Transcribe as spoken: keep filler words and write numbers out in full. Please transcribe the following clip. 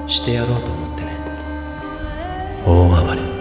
してやろうと思ってね。大暴れ。